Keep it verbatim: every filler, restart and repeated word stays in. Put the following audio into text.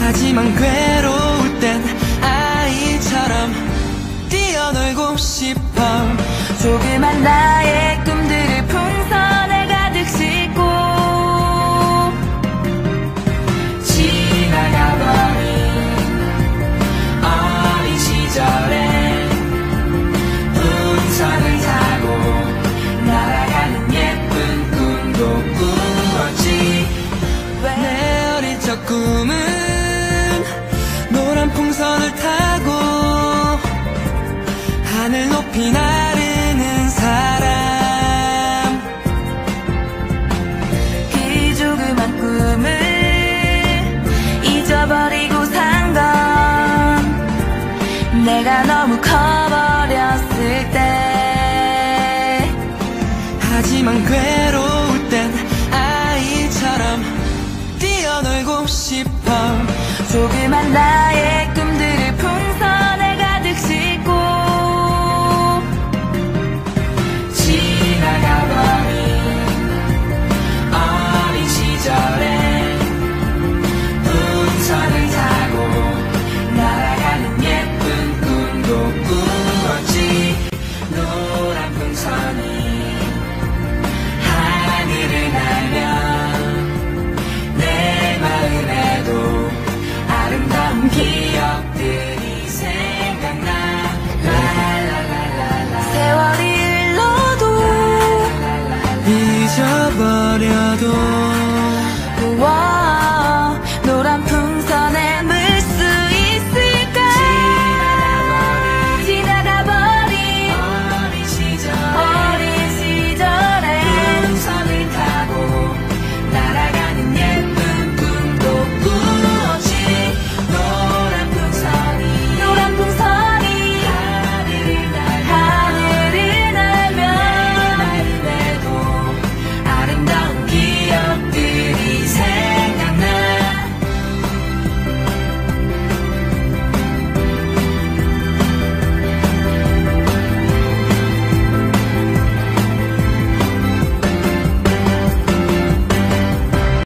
하지만 괴로울 땐 아이처럼 뛰어놀고 싶어. 조그만 나의 꿈들을 풍선에 가득 싣고 지나가버린 어린 시절에 풍선을 타고 날아가는 예쁜 꿈도 꾸었지. 내 어린 적 꿈은 노란 풍선을 타고 하늘 높이 나르는 사람. 그 조그만 꿈을 잊어버리고 산 건 내가 너무 커버렸을 때. 하지만 괴로울 땐 아이처럼 뛰어놀고 싶어. 조그만 나